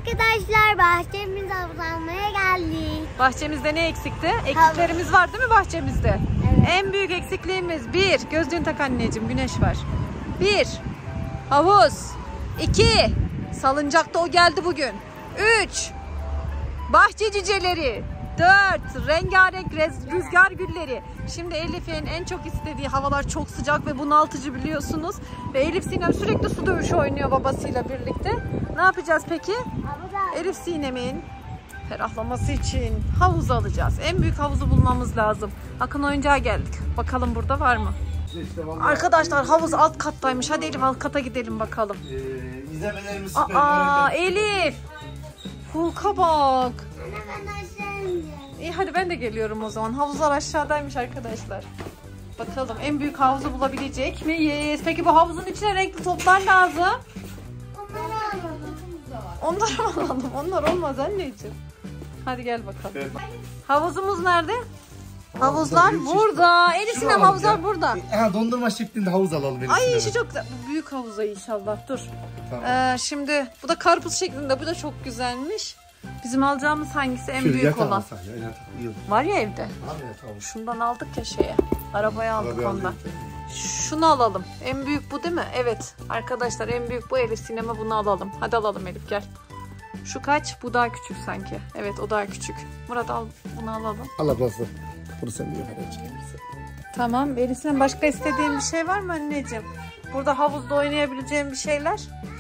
Arkadaşlar bahçemize avlanmaya geldik. Bahçemizde ne eksikti? Eksiklerimiz var değil mi bahçemizde? Evet. En büyük eksikliğimiz 1. Gözlüğünü tak anneciğim, güneş var. 1. Havuz. 2. Salıncakta o geldi bugün. 3. Bahçe cüceleri. 4. Rengarenk rüzgar gülleri. Şimdi Elif'in en çok istediği, havalar çok sıcak ve bunaltıcı biliyorsunuz. Ve Elif Sinem sürekli su dövüşü oynuyor babasıyla birlikte. Ne yapacağız peki? Elif Sinem'in ferahlaması için havuz alacağız. En büyük havuzu bulmamız lazım. Akın oyuncağa geldik. Bakalım burada var mı? İşte Arkadaşlar havuz alt kattaymış. Hadi Elif alt kata gidelim bakalım. İzlemelerimiz süper. Elif. Hulk'a bak. Anne ben aşağı ineceğim. İyi hadi ben de geliyorum o zaman. Havuzlar aşağıdaymış arkadaşlar. Bakalım en büyük havuzu bulabilecek miyiz? Peki bu havuzun içine renkli toplar lazım. Onları alalım. Onları mı alalım? Onlar olmaz anneciğim. Hadi gel bakalım. Evet. Havuzumuz nerede? Havuzlar büyük burada. Elif Şunu Sinem alalım havuzlar ya. burada. Dondurma şeklinde havuz alalım. Ay şu çok güzel. Bu büyük havuza inşallah. Dur. Tamam. Şimdi bu da karpuz şeklinde. Bu da çok güzelmiş. Bizim alacağımız hangisi en büyük olan? Var ya evde. Şundan aldık ya şeye. Arabaya aldık ondan. Şunu alalım. En büyük bu değil mi? Evet. Arkadaşlar en büyük bu. Elif Sinem'e bunu alalım. Hadi alalım Elif gel. Şu kaç? Bu daha küçük sanki. Evet o daha küçük. Murat al bunu alalım. Al ablası. Bunu sen niye vereceksin? Tamam. Elif Sinem başka istediğin bir şey var mı anneciğim? Burada havuzda oynayabileceğim bir şeyler.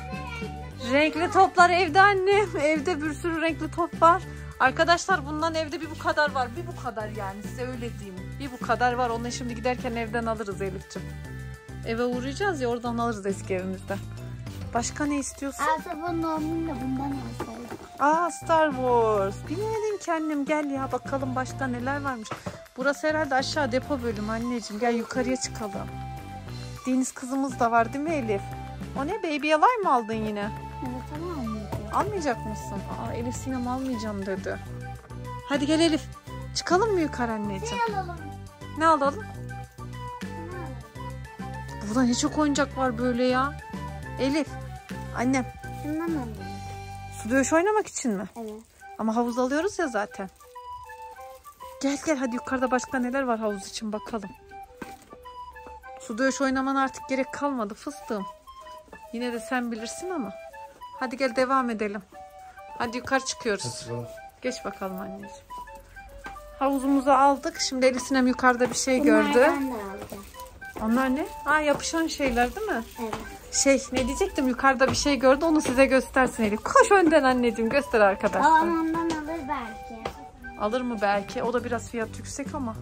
Renkli toplar evde annem. Evde bir sürü renkli top var. Arkadaşlar bundan evde bir bu kadar var. Bir bu kadar yani size öyle diyeyim. Bir bu kadar var. Onu şimdi giderken evden alırız Elif'ciğim. Eve uğrayacağız ya oradan alırız eski evimizden. Başka ne istiyorsun? Asabın normunda bundan alsaydım. Star Wars. Bilmedin ki annem gel ya bakalım başka neler varmış. Burası herhalde aşağı depo bölümü anneciğim. Gel yukarıya çıkalım. Deniz kızımız da var değil mi Elif? O ne baby yalar mı aldın yine? Evet ama almayacağım. Almayacak mısın? Elif Sinem almayacağım dedi. Hadi gel Elif. Çıkalım mı yukarı anneciğim? Ne alalım? Ne alalım? Burada ne çok oyuncak var böyle ya. Elif. Annem. Şundan alalım. Su dövüşü oynamak için mi? Evet. Ama havuz alıyoruz ya zaten. Gel gel hadi yukarıda başka neler var havuz için bakalım. Su dövüşü oynamana artık gerek kalmadı fıstığım. Yine de sen bilirsin ama. Hadi gel devam edelim. Hadi yukarı çıkıyoruz. Geç bakalım anneciğim. Havuzumuzu aldık. Şimdi Elif Sinem yukarıda bir şey gördü. Bunlardan da alacağım. Onlar ne? Yapışan şeyler değil mi? Evet. Ne diyecektim? Yukarıda bir şey gördü. Onu size göstersin Elif. Koş önden anneciğim. Göster arkadaşlar. Babam ondan alır belki. Alır mı belki? O da biraz fiyat yüksek ama.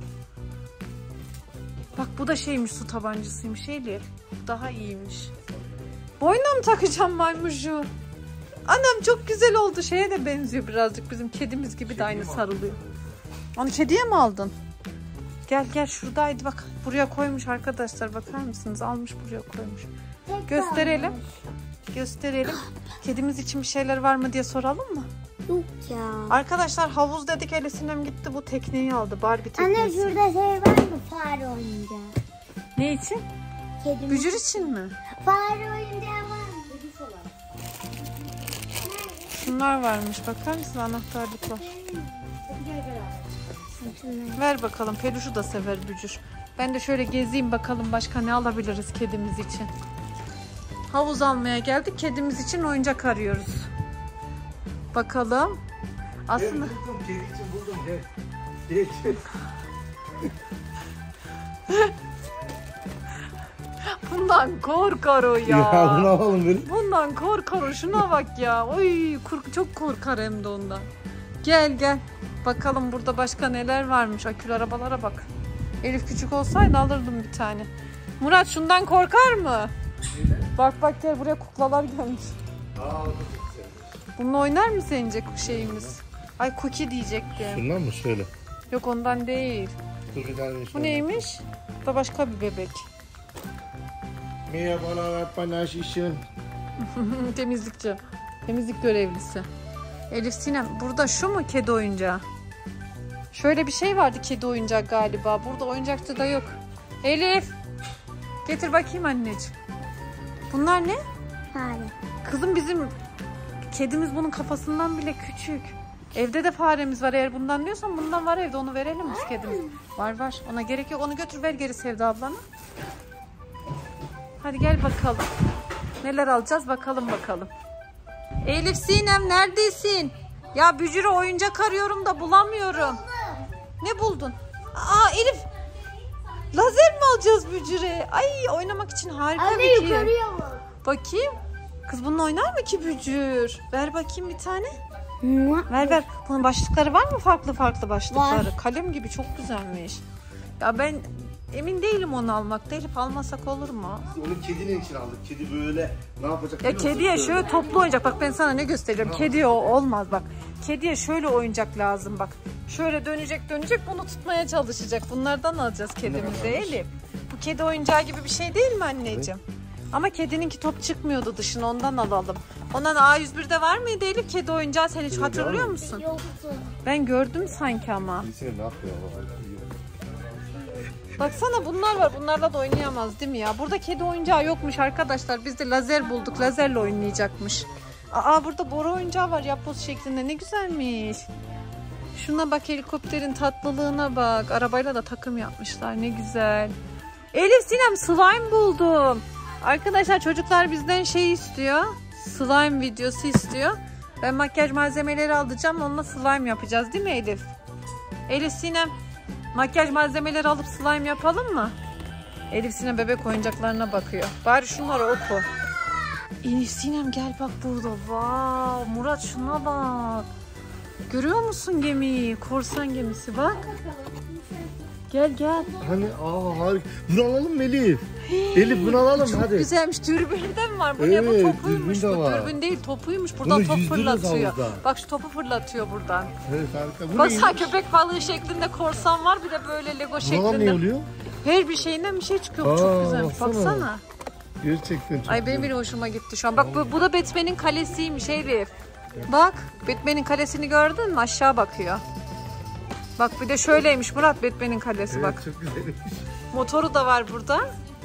Bak bu da şeymiş, su tabancasıymış Elif. Daha iyiymiş. Boynuna mı takacağım maymuşu? Anam çok güzel oldu. Şeye de benziyor birazcık. Bizim kedimiz gibi de aynı sarılıyor. Onu kediye mi aldın? Gel gel şuradaydı bak. Buraya koymuş arkadaşlar. Bakar mısınız? Almış buraya koymuş. Gösterelim. Gösterelim. Kedimiz için bir şeyler var mı diye soralım mı? Yok ya. Arkadaşlar havuz dedik. Elif Sinem gitti bu tekneyi aldı. Barbie teknesi. Anne şurada şey var mı? Fare oyuncağı. Ne için? Kedim. Bücür için mi? Fare oyuncağı var mı? Şunlar varmış. Bakar mısın? Anahtarlık var. Ver bakalım. Peluşu da sever bücür. Ben de şöyle gezeyim bakalım başka ne alabiliriz kedimiz için. Havuz almaya geldik. Kedimiz için oyuncak arıyoruz. Bakalım. Aslında... Kedi için buldum. Gel. Bundan korkar o ya. Ya bunu alalım böyle. Bundan korkar o. Şuna bak ya. Oy çok korkar hem de ondan. Gel gel. Bakalım burada başka neler varmış. Akülü arabalara bak. Elif küçük olsaydı alırdım bir tane. Murat şundan korkar mı? Bak gel buraya kuklalar gelmiş. Bununla oynar mı sence şeyimiz? Ay cookie diyecektim. Şundan mı şöyle? Yok ondan değil. Dur bir tane Bu neymiş? Bu da başka bir bebek. Merhabalar bana şişin. Temizlikçi. Temizlik görevlisi. Elif Sinem burada şu mu kedi oyuncağı? Şöyle bir şey vardı kedi oyuncağı galiba. Burada oyuncakçı da yok. Elif. Getir bakayım anneciğim. Bunlar ne? Fare. Kızım bizim kedimiz bunun kafasından bile küçük. Evde de faremiz var. Eğer bundan diyorsan bundan var evde. Onu verelim biz kedimiz. Var. Ona gerek yok. Onu götür ver geri Sevda ablana. Hadi gel bakalım. Neler alacağız bakalım. Elif Sinem neredesin? Ya Bücür'e oyuncak arıyorum da bulamıyorum. Ne buldun? Aa Elif. Lazer mi alacağız Bücür'e? Ay oynamak için harika Anne bir şey. yukarıya bak. Bakayım. Kız bununla oynar mı ki Bücür? Ver bakayım bir tane. Mua. Ver. Bunun başlıkları var mı? Farklı başlıkları. Var. Kalem gibi çok güzelmiş. Ya ben emin değilim onu almakta. Elif almasak olur mu? Onu kedinin için aldık. Kedi böyle ne yapacak? Ya kediye şöyle toplu oyuncak. Bak ben sana ne göstereceğim. Kediye o olmaz bak. Kediye şöyle oyuncak lazım bak. Şöyle dönecek bunu tutmaya çalışacak. Bunlardan alacağız kedimize Elif. Bu kedi oyuncağı gibi bir şey değil mi anneciğim? Ama kedininki top çıkmıyordu dışına ondan alalım. Ondan A101'de var mıydı Elif kedi oyuncağı sen hiç hatırlıyor musun? Yoktu. Ben gördüm sanki ama. Sinem ne yapıyor? Baksana bunlar var. Bunlarla da oynayamaz değil mi ya? Burada kedi oyuncağı yokmuş arkadaşlar. Biz de lazer bulduk. Lazerle oynayacakmış. Aa burada boru oyuncağı var yapboz şeklinde. Ne güzelmiş. Şuna bak helikopterin tatlılığına bak. Arabayla da takım yapmışlar. Ne güzel. Elif Sinem slime buldum. Arkadaşlar çocuklar bizden şey istiyor. Slime videosu istiyor. Ben makyaj malzemeleri alacağım. Onunla slime yapacağız değil mi Elif? Elif Sinem makyaj malzemeleri alıp slime yapalım mı? Elif Sinem bebek oyuncaklarına bakıyor. Bari şunları oku. Elif Sinem gel bak burada. Wow, Murat şuna bak. Görüyor musun gemiyi? Korsan gemisi bak. Gel. Hani harika. Bunu alalım mı Elif? Elif bunu alalım Çok hadi. güzelmiş. Dürbünde mi var? Bu ne? Bu Evet, topuymuş. dürbün de Bu var. dürbün değil topuymuş. Buradan Bunu top yüzdürüyoruz fırlatıyor. havuzda. Bak şu topu fırlatıyor buradan. Evet harika. Bu Baksana neymiş? köpek balığı şeklinde korsan var. Bir de böyle Lego Buradan şeklinde. ne oluyor? Her bir şeyinden bir şey çıkıyor. Çok Aa, güzelmiş. Baksana. Gerçekten çok Ay benim güzel. bile hoşuma gitti şu an. Bak bu da Batman'in kalesiymiş Elif. Bak Batman'in kalesini gördün mü? Aşağı bakıyor. Bak bir de şöyleymiş Murat Batman'in kalesi Evet, bak. çok güzelmiş. Motoru da var burada.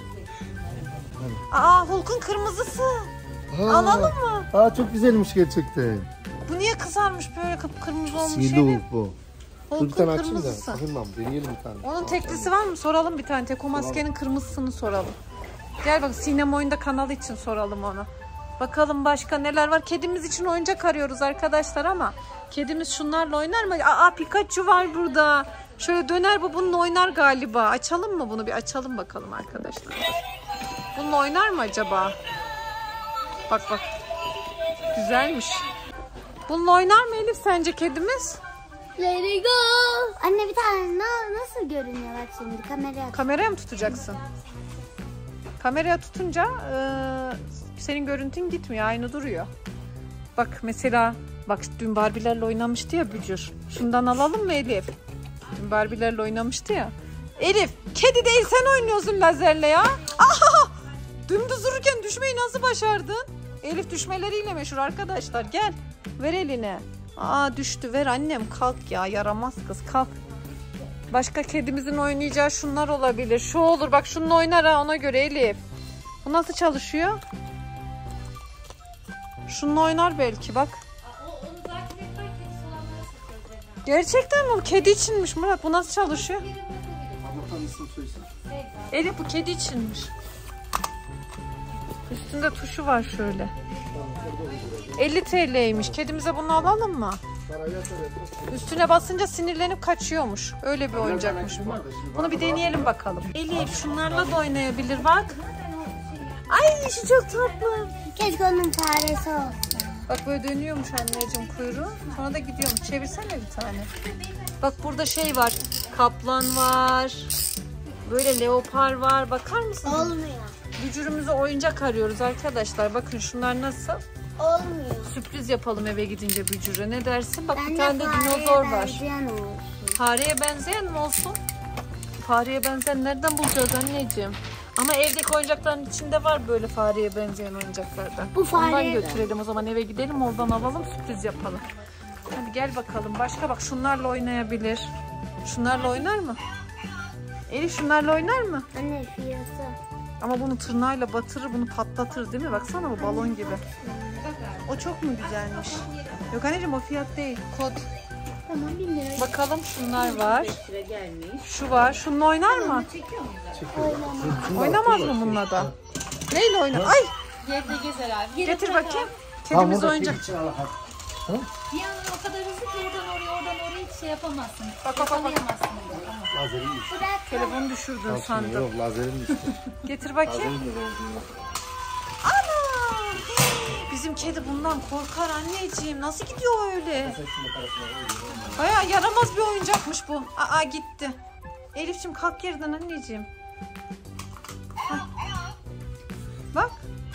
Aa Hulk'un kırmızısı. Alalım mı? Çok güzelmiş gerçekten. Bu niye kızarmış böyle kıpkırmızı olmuş Sihirli Elif? Hulk bu. Dur bir Hulk'un tane açayım da. kırmızısı. Sakınmam deneyelim bir tane. Onun teklisi var mı? Soralım bir tane. Teko maskenin kırmızısını soralım. Gel bak Sinem Oyunda kanalı için soralım onu. Bakalım başka neler var. Kedimiz için oyuncak arıyoruz arkadaşlar ama kedimiz şunlarla oynar mı? Aa Pikachu var burada. Şöyle döner bu bununla oynar galiba. Açalım mı bunu? Bir açalım bakalım arkadaşlar. Bununla oynar mı acaba? Bak. Güzelmiş. Bununla oynar mı Elif sence kedimiz? Let it go. Anne bir tane nasıl görünüyor bak şimdi kameraya. Kameraya mı tutacaksın? Kameraya tutunca senin görüntün gitmiyor. Aynı duruyor. Bak mesela dün Barbie'lerle oynamıştı ya Bücür. Şundan alalım mı Elif? Dün Barbie'lerle oynamıştı ya. Elif kedi değil sen oynuyorsun lazerle ya. Aha! Dümdüz dururken düşmeyi nasıl başardın? Elif düşmeleriyle meşhur arkadaşlar. Gel ver eline. Aa düştü ver annem kalk ya yaramaz kız kalk. Başka kedimizin oynayacağı şunlar olabilir. Şu olur bak şununla oynar ha ona göre Elif. Bu nasıl çalışıyor? Şununla oynar belki bak. Gerçekten mi? Bu kedi içinmiş Murat. Bu nasıl çalışıyor? Elif bu kedi içinmiş. Üstünde tuşu var şöyle. 50 TL'ymiş. Kedimize bunu alalım mı? Üstüne basınca sinirlenip kaçıyormuş. Öyle bir oyuncakmış bu. Bunu bir deneyelim bakalım. Elif şunlarla da oynayabilir bak. Ay şu çok tatlı. Keşke onun faresi olsun. Bak böyle dönüyormuş anneciğim kuyruğu. Sonra da gidiyormuş. Çevirsene bir tane. Bak burada şey var. Kaplan var. Böyle leopar var. Bakar mısınız? Olmuyor. Bücürümüze oyuncak arıyoruz arkadaşlar. Bakın şunlar nasıl? Olmuyor. Sürpriz yapalım eve gidince Bücür'e. Ne dersin? Bak bir Bence tane de fareye dinozor var. benzeyen olsun. Fareye benzeyen mi olsun? Fareye benzeyen nereden bulacağız anneciğim? Ama evdeki oyuncakların içinde var böyle fareye benzeyen oyuncaklardan. Bu fareye Ondan götürelim o zaman eve gidelim oradan alalım sürpriz yapalım. Hadi gel bakalım. Başka bak şunlarla oynayabilir. Şunlarla oynar mı? Elif şunlarla oynar mı? Anne fiyatı. Ama bunu tırnağıyla batırır bunu patlatır değil mi? Baksana bu balon gibi. O çok mu güzelmiş? Yok anneciğim o fiyat değil. Kod. Tamam 1000 lira. Bakalım şunlar var. Şu var. Şununla oynar mı? Oynamaz mı bununla da? Neyle oynar? Ay! Yerde gezer abi. Getir bakayım. Kedimiz oyuncak. Bir yandan o kadar hızlı ki oradan oraya hiç şey yapamazsın. Bak. Yakalayamazsın. Lazerim düştü. Telefonu düşürdün sandım. Yok lazerim düştü. Getir bakayım. Ana! Bizim kedi bundan korkar anneciğim. Nasıl gidiyor öyle? Bayağı yaramaz bir oyuncakmış bu. Aa gitti. Elif'ciğim kalk yerden anneciğim. Hah. Bak.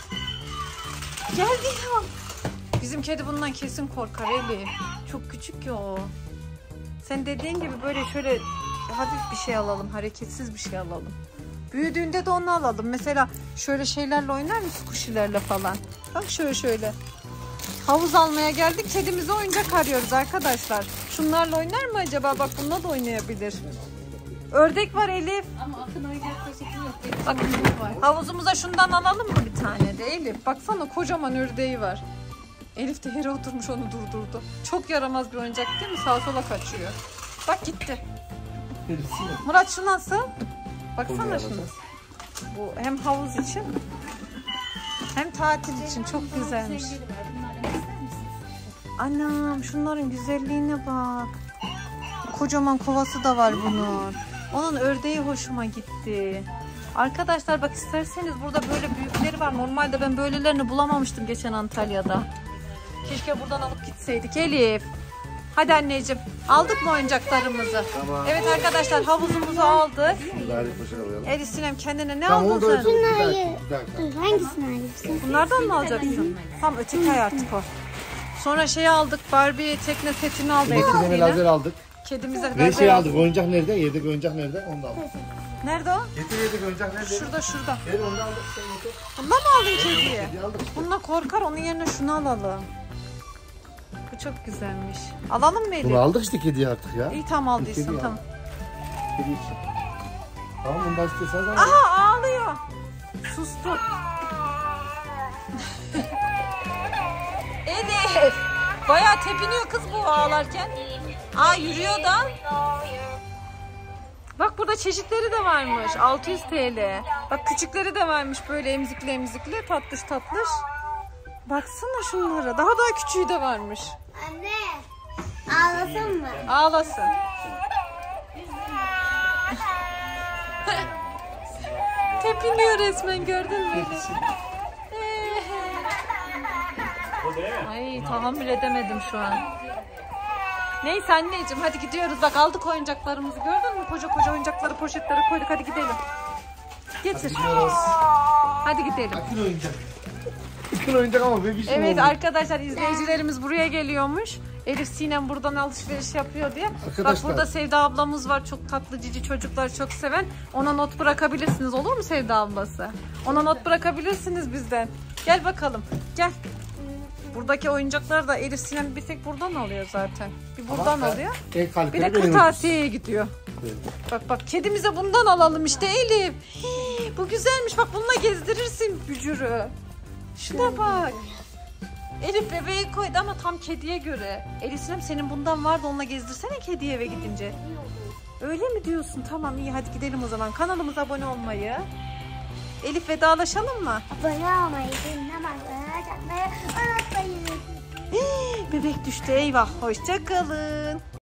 Geldi ya. Bizim kedi bundan kesin korkar Elif. Çok küçük ya o. Sen dediğin gibi böyle şöyle hafif bir şey alalım. Hareketsiz bir şey alalım. Büyüdüğünde de onu alalım. Mesela şöyle şeylerle oynar mısın? Kuşilerle falan. Bak şöyle. Havuz almaya geldik. Kedimize oyuncak arıyoruz arkadaşlar. Şunlarla oynar mı acaba? Bak bununla da oynayabilir. Ördek var Elif. Ama akın oyuncak çeşidi yok. Bak havuzumuza şundan alalım mı bir tane de Elif? Baksana kocaman ördeği var. Elif de yere oturmuş onu durdurdu. Çok yaramaz bir oyuncak değil mi? Sağa sola kaçıyor. Bak gitti. Murat şu nasıl? Baksana şunu. Bu hem havuz için hem tatil için çok güzelmiş. Bunlardan ister misiniz? Anam şunların güzelliğine bak. Kocaman kovası da var bunun. Onun ördeği hoşuma gitti. Arkadaşlar bak isterseniz burada böyle büyükleri var. Normalde ben böylelerini bulamamıştım geçen Antalya'da. Keşke buradan alıp gitseydik Elif. Hadi anneciğim aldık mı oyuncaklarımızı? Tamam. Evet arkadaşlar havuzumuzu aldık. Bari poşet alalım. Elif Sinem kendine ne Tamam, aldın onu da sen? ötürüm. Bir Şunları dakika. dur hangisini alırsın? Bunlardan mı alacaksın? Tam öteki ay artık o. Sonra şey aldık Barbie tekne setini aldı Elif Elektriğe Sinem. lazer aldık. Kedimize Ve lazer şey aldık. aldık. Oyuncak nerede? Yedek oyuncak nerede? Onu da aldık. Nerede o? Getir yedek oyuncak nerede? Şurada. Gel onu da aldık. Sen getir. Bundan mı aldın kediye? Kedi aldık. Bununla korkar onun yerine şunu alalım. Bu çok güzelmiş. Alalım mı Elif? Bunu aldık işte kediye artık ya. İyi tamam aldıysan Kedi tamam. Kedi için. Tamam bunu da istiyorsanız alın. Aha ağlıyor. Sustu. Elif. Bayağı tepiniyor kız bu ağlarken. Aa yürüyor da. Bak burada çeşitleri de varmış. 600 TL. Bak küçükleri de varmış böyle emzikli tatlış. Baksana şunlara. Daha küçüğü de varmış. Anne ağlasın mı? Ağlasın. Tepiniyor resmen gördün mü? Ay tahammül edemedim şu an. Neyse anneciğim hadi gidiyoruz. Bak aldık oyuncaklarımızı gördün mü? Koca oyuncakları poşetlere koyduk. Hadi gidelim. Getir. Hadi gidelim. Akıl oyuncak. Akıl oyuncak ama böyle bir şey Evet oldu. arkadaşlar izleyicilerimiz buraya geliyormuş. Elif Sinem buradan alışveriş yapıyor diye. Bak Arkadaşlar. burada Sevda ablamız var. Çok tatlı cici çocuklar çok seven. Ona not bırakabilirsiniz olur mu Sevda ablası? Ona not bırakabilirsiniz bizden. Gel bakalım. Gel. Buradaki oyuncaklar da Elif Sinem bir tek buradan alıyor zaten. Bir buradan alıyor. Bir de kırtasiyeye gidiyor. Bak kedimize bundan alalım işte Elif. Hii, bu güzelmiş bak bununla gezdirirsin bücürü. Şuna bak. Elif bebeği koydu ama tam kediye göre. Elif Sinem senin bundan vardı onunla gezdirsene kediye eve gidince. Öyle mi diyorsun? Tamam iyi hadi gidelim o zaman. Kanalımıza abone olmayı. Elif vedalaşalım mı? Abone olmayı, dinle bakmayı, unutmayın. Bebek düştü eyvah. Hoşça kalın.